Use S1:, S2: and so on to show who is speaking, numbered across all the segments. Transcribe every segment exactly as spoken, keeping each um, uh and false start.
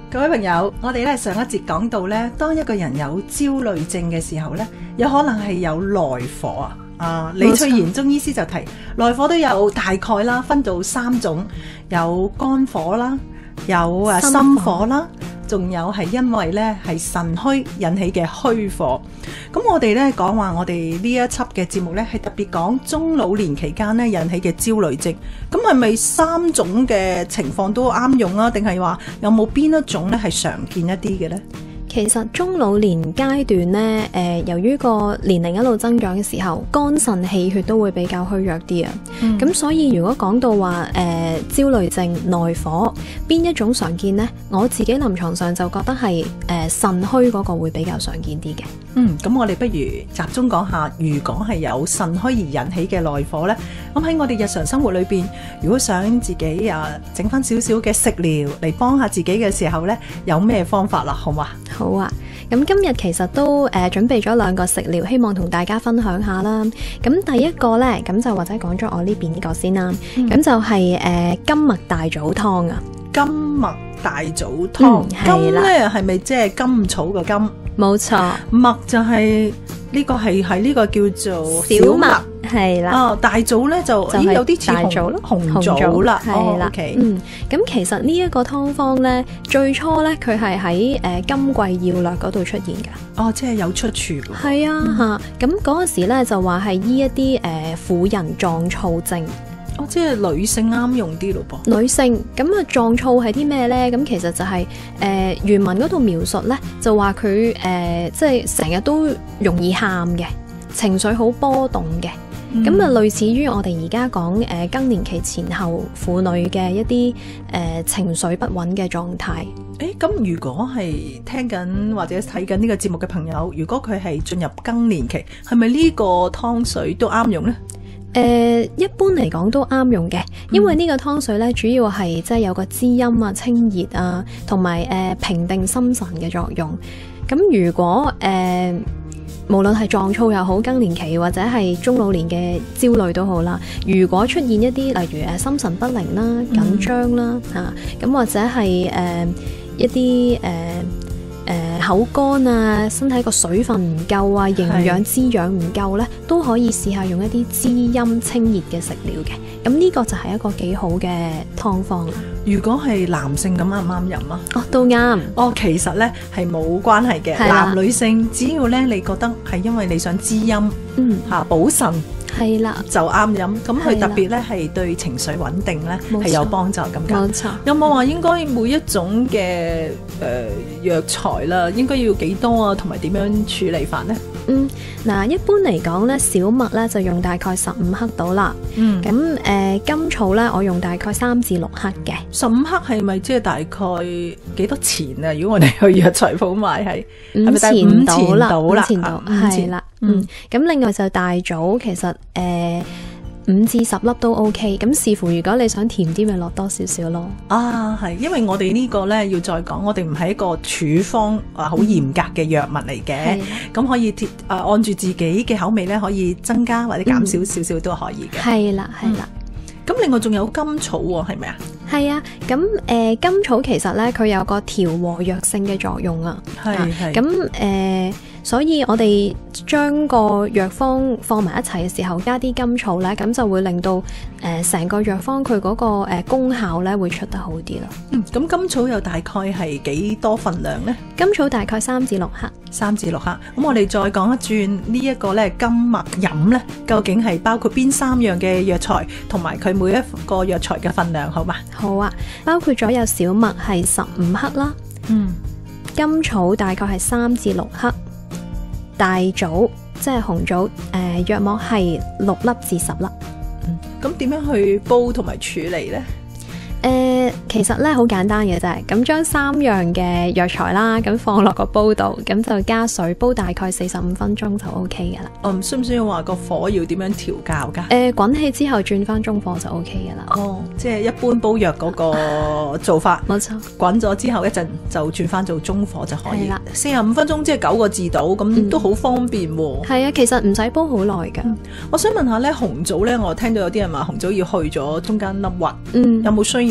S1: 各位朋友，我哋咧上一節講到咧，當一個人有焦慮症嘅時候咧，有可能係有內火啊。啊，李翠賢中醫師就提內火都有大概啦，分到三種，有肝火啦，有啊心火啦，仲有係因為咧係腎虛引起嘅虛火。咁我哋咧講話，我哋呢一輯嘅節目咧係特別講中老年期間咧引起嘅焦慮症。咁係咪三種嘅情況都啱用啊？定係話有冇邊一種咧係常見一啲嘅咧？
S2: 其實中老年階段呢，誒、呃，由於個年齡一路增長嘅時候，肝腎氣血都會比較虛弱啲啊。咁、嗯、所以如果講到話誒、呃、焦慮症內火邊一種常見呢？我自己臨床上就覺得係誒腎虛嗰個會比較常見啲嘅。
S1: 嗯，咁我哋不如集中講下，如果係有腎虛而引起嘅內火呢，咁喺我哋日常生活裏邊，如果想自己啊整翻少少嘅食療嚟幫下自己嘅時候呢，有咩方法啦？好嘛？
S2: 好啊，咁今日其實都誒、呃、準備咗兩個食療，希望同大家分享下啦。咁第一個呢，咁就或者講咗我呢邊呢個先啦。咁、嗯、就係、是、誒、呃、金麥大棗湯啊。金麥
S1: 大棗湯，
S2: 嗯、
S1: 金咧係咪即係甘草嘅甘？
S2: 冇錯，
S1: 麥就係、是、呢、這個係喺呢個叫做小麥，
S2: 係啦。
S1: 哦，大棗咧就，就咦有啲似紅棗咯，紅棗啦，
S2: 係啦。
S1: 哦 okay、
S2: 嗯，咁其實呢一個湯方咧，最初咧佢係喺誒《金匱要略》嗰度出現噶。
S1: 哦，即係有出處嘅。
S2: 係啊，吓咁嗰陣時咧就話係醫一啲誒婦人撞燥症。
S1: 哦，即係女性啱用啲咯噃。
S2: 女性咁啊，撞燥係啲咩咧？咁其實就係、是、誒、呃、原文嗰度描述咧，就話佢誒即係成日都容易喊嘅，情緒好波動嘅。咁啊、嗯，類似於我哋而家講誒更年期前後婦女嘅一啲誒、呃、情緒不穩嘅狀態。
S1: 誒，咁如果係聽緊或者睇緊呢個節目嘅朋友，如果佢係進入更年期，係咪呢個湯水都啱用咧？
S2: 誒、呃，一般嚟講都啱用嘅，因為呢個湯水咧，主要係即係有個滋陰啊、清熱啊，同埋誒平定心神嘅作用。咁如果誒、呃、無論係撞燥又好，更年期或者係中老年嘅焦慮都好啦，如果出現一啲例如誒心神不寧啦、緊張啦啊，咁或者係誒、呃、一啲誒。呃誒、呃，口乾啊，身體個水分唔夠啊，營養滋養唔夠咧，都可以試下用一啲滋陰清熱嘅食療嘅。咁呢個就係一個幾好嘅湯方啦。如果係男性咁啱唔啱飲啊？哦，都啱。哦，其實咧係冇關係嘅，男女性只要咧你覺得係因為你想滋陰，嗯吓補腎。係啦，就啱飲。咁佢特別咧係對情緒穩定咧係有幫助咁㗎。冇錯。有冇話應該每一種嘅誒藥材啦，應該要幾多啊？同埋點樣處理法咧？嗯，嗱，一般嚟講咧，小麥咧就用大概十五克到啦。嗯。咁誒、呃，甘草咧，我用大概三至六克嘅。十五克係咪即係大概幾多錢啊？如果我哋去藥材鋪買係，係咪大概五錢到啦？五錢到，係啦。嗯，咁另外就大棗，其實誒五至十粒都 OK，咁視乎如果你想甜啲，咪落多少少咯。啊，係，因為我哋呢個咧要再講，我哋唔係一個處方啊好嚴格嘅藥物嚟嘅，咁、嗯、可以貼啊按住自己嘅口味咧，可以增加或者減少少少都可以嘅。係啦、嗯，係啦。咁、嗯、另外仲有甘草喎，係咪啊？係啊，咁誒、呃、甘草其實咧佢有個調和藥性嘅作用啊。係係。咁誒。所以我哋將個藥方放埋一齊嘅時候，加啲甘草咧，咁就會令到誒成、呃、個藥方佢嗰、那個誒、呃、功效咧會出得好啲啦。嗯，咁甘草又大概係幾多份量咧？甘草大概三至六克，三至六克。咁我哋再講一轉呢一個咧金麥飲咧，究竟係包括邊三樣嘅藥材，同埋佢每一個藥材嘅份量，好嘛？好啊，包括咗有小麥係十五克啦，嗯，甘草大概係三至六克。大棗即係紅棗，誒約莫係六粒至十粒。嗯，咁點樣去煲同埋處理呢？誒、呃，其實咧好簡單嘅啫，咁將三樣嘅藥材啦，咁放落個煲度，咁就加水煲大概四十五分鐘就 O K 噶啦。哦，需唔需要話個火要點樣調校噶？誒、呃，滾氣之後轉翻中火就 O K 噶啦。哦，即係一般煲藥嗰個做法。冇錯。滾咗之後一陣就轉翻做中火就可以。係啦。四十五分鐘即係九個字到，咁、嗯、都好方便喎。係啊，其實唔使煲好耐噶。我想問下咧，紅棗咧，我聽到有啲人話紅棗要去咗中間粒核，嗯，有冇需要咁做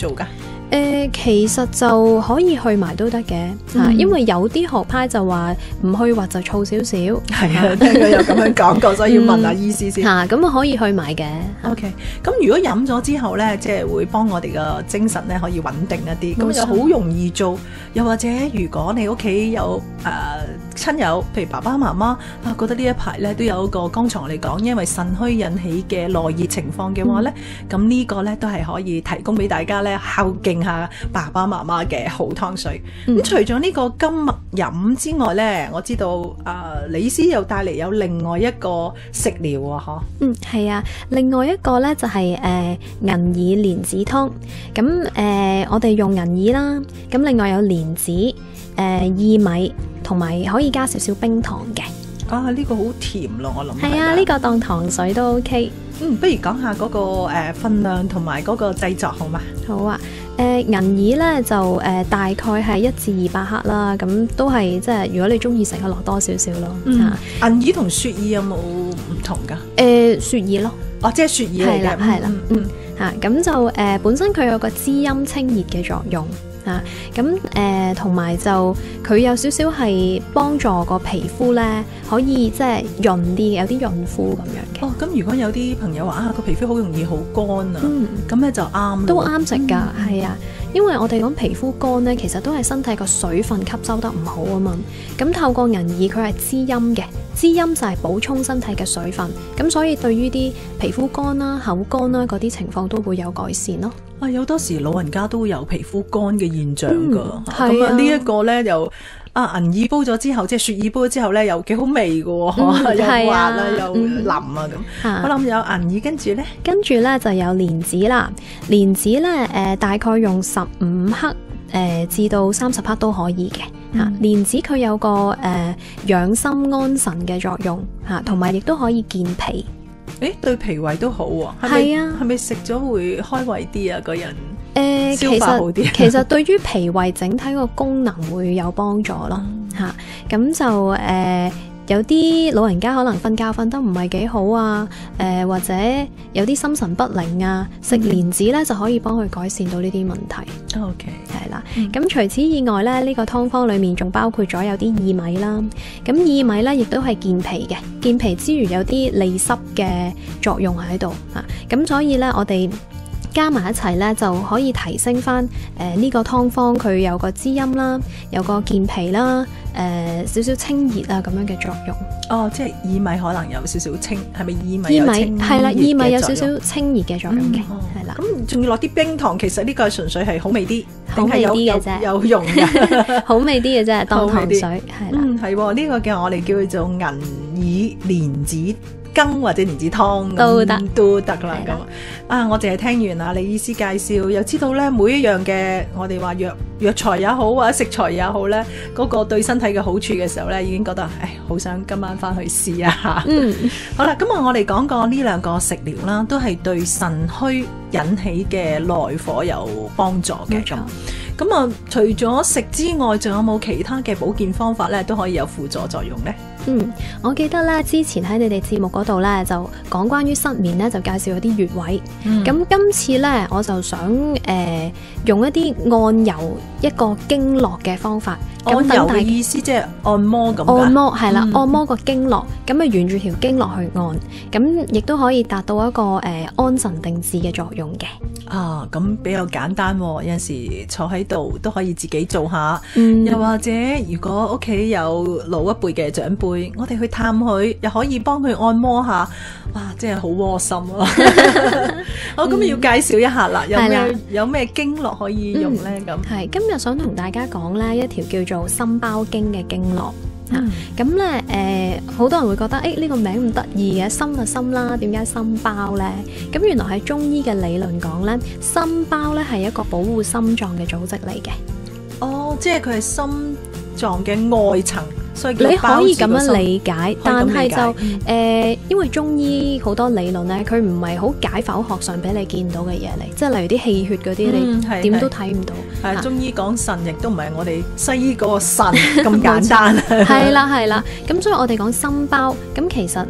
S1: 做㗎？
S2: 誒、呃，其實就可以去埋都得嘅嚇，
S1: 嗯、
S2: 因為有啲學派就話唔去核就燥少少。
S1: 係啊，聽佢有咁樣講過，所以要問下醫師先
S2: 嚇。咁啊可以去埋嘅。
S1: OK，咁如果飲咗之後咧，即係會幫我哋嘅精神咧可以穩定一啲，咁就好容易做。又或者如果你屋企有誒、呃、親友，譬如爸爸媽媽啊，覺得呢一排咧都有一個剛才我哋講，因為腎虛引起嘅內熱情況嘅話咧，咁、嗯、呢個咧都係可以提供俾大家咧孝敬下爸爸媽媽嘅好湯水。咁、嗯、除咗呢個金麥飲之外咧，我知道誒、呃、李醫師又帶嚟有另外一個食療啊，嗬？
S2: 嗯，係啊，另外一個咧就係、是、誒、呃、銀耳蓮子湯。咁誒、呃、我哋用銀耳啦，咁另外有蓮子、誒、呃、薏米，同埋可以加少少冰糖嘅。
S1: 啊，呢、這個好甜咯，我諗
S2: 係啊，呢、這個當糖水都 OK。
S1: 嗯，不如講下嗰、那個誒、呃、分量同埋嗰個製作好嗎？
S2: 好啊，誒、呃、銀耳咧就誒、呃、大概係一至二百克啦，咁都係即係如果你中意食，可落多少少咯。
S1: 嗯，
S2: 啊、
S1: 銀耳同雪耳有冇唔同噶？
S2: 誒、呃、雪耳咯，
S1: 哦，即係雪耳嚟嘅，
S2: 係啦，
S1: 嗯
S2: 嗯嚇，咁、嗯、就誒、呃、本身佢有個滋陰清熱嘅作用。啊，咁誒同埋就佢有少少係幫助個皮膚咧，可以即係潤啲，有啲潤膚咁樣嘅。
S1: 哦，咁如果有啲朋友話啊，個皮膚好容易好乾啊，咁咧、嗯、就啱，
S2: 都啱食㗎，係、嗯、啊，因為我哋講皮膚乾咧，其實都係身體個水分吸收得唔好啊嘛。咁透過銀耳佢係滋陰嘅，滋陰就係補充身體嘅水分，咁所以對於啲皮膚乾啦、口乾啦嗰啲情況都會有改善咯。
S1: 啊，有多時老人家都會有皮膚乾嘅現象㗎，咁、
S2: 嗯、
S1: 啊呢一個咧又啊銀耳煲咗之後，即係雪耳煲咗之後咧，又幾好味㗎喎、嗯，又滑啊，又腍啊咁。我諗有銀耳，跟住咧，
S2: 跟住咧就有蓮子啦。蓮子咧誒、呃、大概用十五克誒、呃、至到三十克都可以嘅。嚇、嗯，蓮子佢有個誒、呃、養心安神嘅作用嚇，同埋亦都可以健脾。
S1: 誒，對脾胃都好喎，係啊，係咪食咗會開胃啲啊？個人誒，消化好啲。
S2: 其實對於脾胃整體個功能會有幫助咯，吓咁、嗯、就誒、呃、有啲老人家可能瞓覺瞓得唔係幾好啊，誒、呃、或者有啲心神不寧啊，食蓮子咧就可以幫佢改善到呢啲問題。
S1: O K，
S2: 係啦，咁、嗯、除此以外咧，呢、呢個湯方裏面仲包括咗有啲薏米啦，咁薏米咧亦都係健脾嘅，健脾之餘有啲利濕嘅作用喺度啊，咁所以咧我哋加埋一齊咧，就可以提升翻誒呢個湯方，佢有個滋陰啦，有個健脾啦，誒、呃、少少清熱啊咁樣嘅作用。
S1: 哦，即係薏米可能有少少清，係咪薏米有清熱嘅作用？
S2: 係啦，薏米有少少清熱嘅作用嘅，係啦、嗯。
S1: 咁仲要落啲冰糖，其實呢個係純粹係好味啲，
S2: 好味啲嘅啫，
S1: 有用嘅，
S2: 好味啲嘅啫，當糖水係啦。
S1: 嗯，係喎，呢、這個叫我哋叫做銀耳蓮子羹或者蓮子湯
S2: 都得
S1: 都得啦咁啊！我淨係聽完啊李醫師介紹，又知道咧每一樣嘅我哋話藥藥材也好或者食材也好咧，嗰、那個對身體嘅好處嘅時候咧，已經覺得誒好想今晚翻去試一下。嗯，好啦，今日我哋講過呢兩個食療啦，都係對腎虛引起嘅內火有幫助嘅咁。咁啊，除咗食之外，仲有冇其他嘅保健方法咧，都可以有輔助作用咧？
S2: 嗯，我記得咧之前喺你哋節目嗰度咧就講關於失眠咧，就介紹咗啲穴位。咁、嗯、今次咧我就想誒、呃、用一啲按揉一個經絡嘅方法。
S1: 按揉嘅意思即係按摩咁。
S2: 按摩係啦，按摩個經絡，咁啊沿住條經絡去按，咁亦都可以達到一個誒、呃、安神定志嘅作用嘅。
S1: 啊，咁比較簡單喎，有陣時坐喺度都可以自己做下。嗯、又或者如果屋企有老一輩嘅長輩，我哋去探佢，又可以幫佢按摩下。哇，真係好窩心啊！好，咁要介紹一下啦，有咩有咩經絡可以用咧？咁
S2: 係、嗯、今日想同大家講咧一條叫做心包經嘅經絡。咁咧誒，好、呃、多人會覺得誒呢、欸這個名咁得意嘅，心就心啦，點解心包咧？咁原來喺中醫嘅理論講咧，心包咧係一個保護心臟嘅組織嚟嘅。哦，
S1: 即係佢係心臟嘅外層。所以
S2: 你可以咁樣理解，但係就誒、
S1: 嗯
S2: 呃，因為中醫好多理論咧，佢唔係好解剖學上俾你見到嘅嘢嚟，即係例如啲氣血嗰啲，嗯、你點都睇唔到。
S1: 係、啊、中醫講腎，亦都唔係我哋西醫嗰個腎咁簡單。
S2: 係啦係啦，咁所以我哋講心包，咁其實誒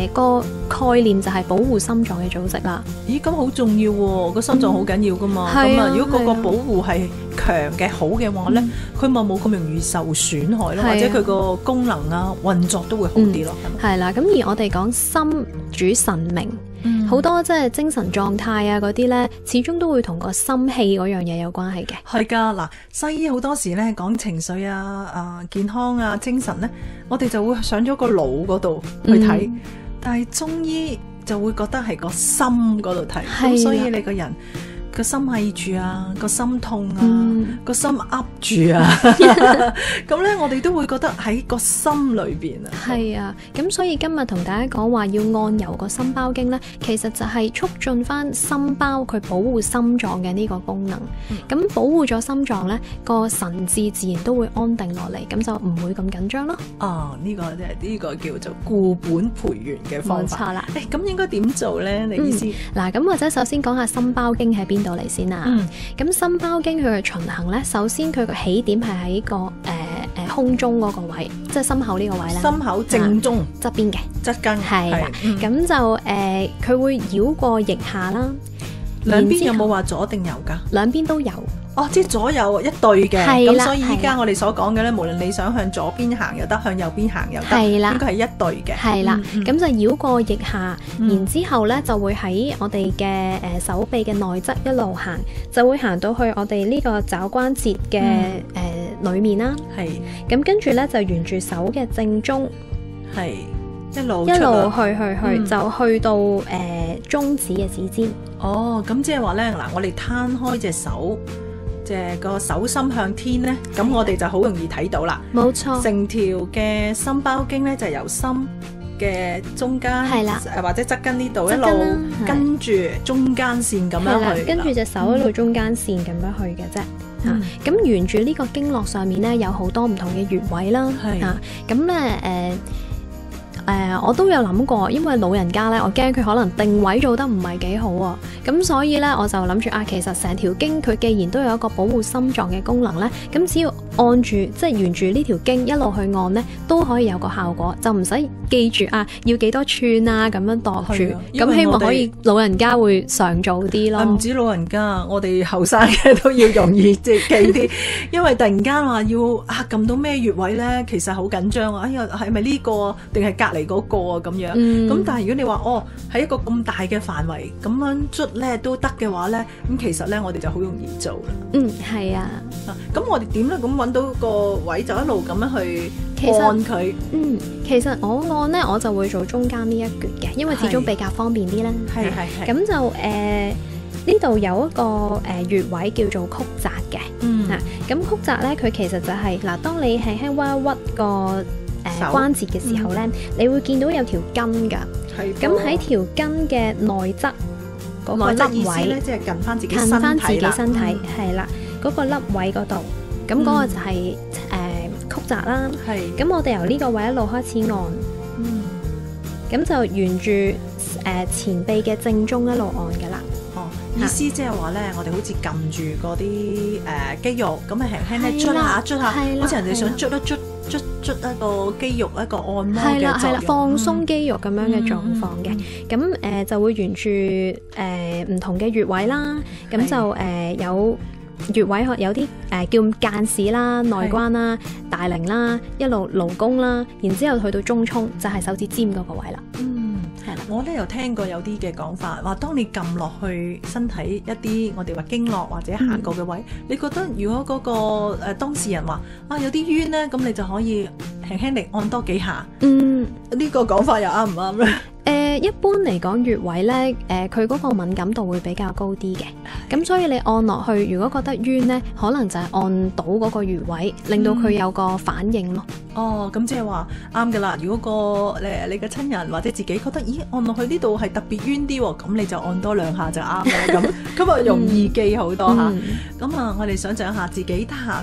S2: 誒個概念就係保護心臟嘅組織啦。
S1: 咦，咁好重要喎、啊！個心臟好緊要噶嘛。咁、嗯、啊，如果嗰個保護係強嘅好嘅話咧，佢咪冇咁容易受損害咯，或者佢個功能啊運作都會好啲咯。
S2: 係啦、嗯，咁而我哋講心主神明。好、嗯、多即係精神狀態啊嗰啲咧，始終都會同個心氣嗰樣嘢有關係嘅。
S1: 係噶，嗱，西醫好多時咧講情緒啊、啊健康啊、精神咧，我哋就會上咗個腦嗰度去睇，嗯、但係中醫就會覺得係個心嗰度睇，咁所以你個人個心翳住啊，個心痛啊，嗯、個心噏住啊，咁咧我哋都會覺得喺個心裏邊啊。
S2: 係啊，咁所以今日同大家講話要按揉個心包經咧，其實就係促進翻心包佢保護心臟嘅呢個功能。咁、嗯、保護咗心臟咧，個神志自然都會安定落嚟，咁就唔會咁緊張咯。
S1: 啊，呢、這個即係呢個叫做固本培元嘅方法。
S2: 冇錯啦。
S1: 誒，咁應該點做咧？你意思？嗱、
S2: 嗯，咁或者首先講下心包經喺邊到嚟先啊，咁、嗯、心包經佢嘅循行咧，首先佢個起點係喺個誒誒、呃、胸中嗰個位，即係心口呢個位啦。心口正中側邊嘅側根係啦，咁、嗯、就誒佢、呃、會繞過腋下啦。兩邊有冇話左定右噶？兩邊都有。
S1: 哦，即係左右一對嘅，咁所以依家我哋所講嘅咧，無論你想向左邊行又得，向右邊行又得，應該係一對嘅。
S2: 係啦，咁、嗯嗯、就繞過腋下，嗯、然之後咧就會喺我哋嘅誒手臂嘅內側一路行，就會行到去我哋呢個肘關節嘅誒裏面啦。係，咁跟住咧就沿住手嘅正中，係一路一路去去去，嗯、就去到誒、呃、中指嘅指尖。
S1: 哦，咁即係話咧，嗱，我哋攤開隻手。即係個手心向天咧，咁我哋就好容易睇到啦。冇錯，成條嘅心包經咧就由心嘅中間，係啦，誒或者側根呢度一路跟住中間線咁樣去，
S2: 跟住隻手一路中間線咁樣去嘅啫。嚇、嗯，咁、啊、沿住呢個經絡上面咧有好多唔同嘅穴位啦。嚇，咁咧誒。誒、呃，我都有諗過，因為老人家咧，我驚佢可能定位做得唔係幾好啊，咁所以咧，我就諗住啊，其實成條經佢既然都有一個保護心臟嘅功能咧，咁只要按住即係沿住呢條經一路去按咧，都可以有個效果，就唔使記住啊要幾多寸啊咁樣度住，咁希望可以老人家會常做啲咯。
S1: 唔止老人家，我哋後生嘅都要容易即係記啲，因為突然間話要啊撳到咩穴位咧，其實好緊張啊！哎呀，係咪呢個定係隔嚟嗰個啊咁樣，咁、嗯、但係如果你話哦喺一個咁大嘅範圍咁樣捽咧都得嘅話咧，咁其實咧我哋就好容易做啦。
S2: 嗯，係啊。
S1: 咁、啊、我哋點咧？咁揾到個位就一路咁樣去按佢。
S2: 嗯，其實我按咧我就會做中間呢一橛嘅，因為始終比較方便啲啦。係係係。咁就誒呢度有一個誒、呃、穴位叫做曲澤嘅。嗯。嗱、啊，咁曲澤咧佢其實就係、是、嗱，當你輕輕屈一屈個。誒關節嘅時候咧、嗯，你會見到有條筋㗎。咁喺條筋嘅內側嗰個凹位咧，
S1: 即係近翻自己
S2: 近翻自己身體，係、嗯、啦，嗰、嗰個凹位嗰度，咁嗰個就係、是、誒、嗯呃、曲澤啦。係。咁我哋由呢個位一路開始按，嗯，咁就沿住誒、呃、前臂嘅正中一路按㗎啦。
S1: 哦，意思即係話咧，我哋好似撳住嗰啲誒肌肉，咁啊輕輕咧捽下捽下，好似人哋想捽一捽。捽捽一個肌肉，一個按摩嘅作用，係啦係啦，放鬆肌肉咁樣嘅狀況嘅，咁、嗯、誒、呃、就會沿住誒唔同嘅穴位啦，咁就誒、呃、有穴位有啲誒、呃、叫間士啦、內關啦、大陵啦，一路勞宮啦，然之後去到中衝就係、是、手指尖嗰個位啦。嗯，係啦，我咧有聽過有啲嘅講法，話當你撳落去身體一啲我哋話經絡或者行過嘅位、嗯，你覺得如果嗰、那個誒、呃、當事人話啊有啲冤咧，咁你就可以輕輕地按多幾下。嗯，呢、這個講法又啱唔啱咧？誒、呃，一般嚟講穴位咧，誒、呃，佢嗰個敏感度會比較高啲嘅，咁所以你按落去，如果覺得冤咧，可能就係按到嗰個穴位，令到佢有個反應咯。嗯、哦，咁即係話啱噶啦。如果個誒你嘅親人或者自己覺得，咦，按落去呢度係特別冤啲，咁你就按多兩下就啱啦。咁咁啊容易記好多吓。咁、嗯、啊，我哋想象下自己得閒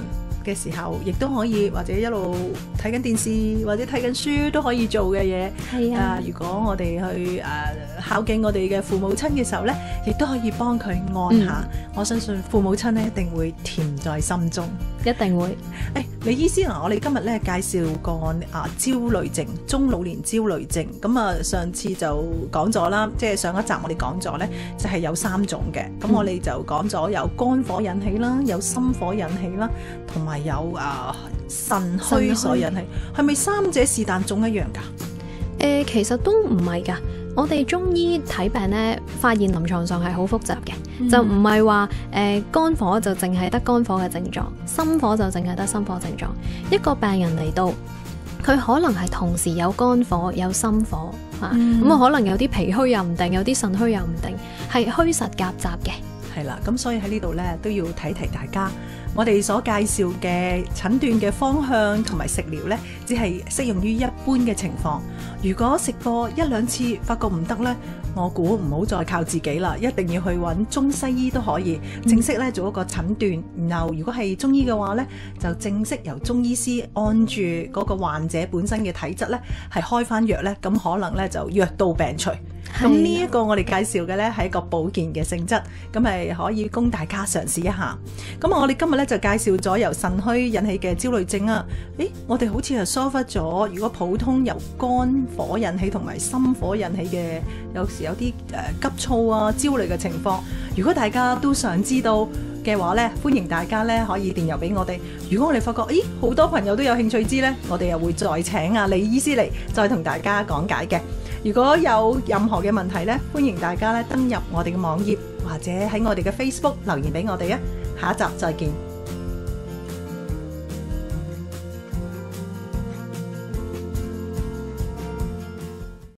S1: 嘅時候，亦都可以或者一路睇緊電視或者睇緊書都可以做嘅嘢。
S2: 係啊、
S1: 呃，如果我哋去誒、呃、孝敬我哋嘅父母親嘅時候呢，亦都可以幫佢按下。嗯、我相信父母親呢一定會甜在心中，
S2: 一定會。
S1: 誒，李醫師啊，我哋今日咧介紹個啊焦慮症，中老年焦慮症。咁啊，上次就講咗啦，即係上一集我哋講咗咧，就係有三種嘅。咁我哋就講咗有肝火引起啦，有心火引起啦，同埋有啊腎虛所引起。係咪三者是但種一樣㗎？
S2: 誒、呃，其實都唔係㗎。我哋中醫睇病咧，發現臨床上係好複雜嘅，嗯、就唔係話誒肝火就淨係得肝火嘅症狀，心火就淨係得心火症狀。一個病人嚟到，佢可能係同時有肝火有心火嚇，咁啊、嗯、可能有啲脾虛又唔定，有啲腎虛又唔定，係虛實夾雜嘅。
S1: 係啦，咁所以喺呢度咧都要提提大家，我哋所介紹嘅診斷嘅方向同埋食療咧，只係適用於一般嘅情況。如果食過一兩次發覺唔得咧，我估唔好再靠自己啦，一定要去揾中西醫都可以正式咧做一個診斷。然後如果係中醫嘅話咧，就正式由中醫師按住嗰個患者本身嘅體質咧，係開翻藥咧，咁可能咧就藥到病除。咁呢一個我哋介紹嘅呢係一個保健嘅性質，咁係可以供大家嘗試一下。咁我哋今日呢就介紹咗由腎虛引起嘅焦慮症啊。誒，我哋好似係疏忽咗，如果普通由肝火引起同埋心火引起嘅，有時有啲誒、呃、急躁啊、焦慮嘅情況。如果大家都想知道嘅話呢，歡迎大家呢可以電郵俾我哋。如果我哋發覺，咦，好多朋友都有興趣知呢，我哋又會再請啊李醫師嚟再同大家講解嘅。如果有任何嘅問題呢，歡迎大家咧登入我哋嘅網頁或者喺我哋嘅 Facebook 留言俾我哋啊！下一集再見。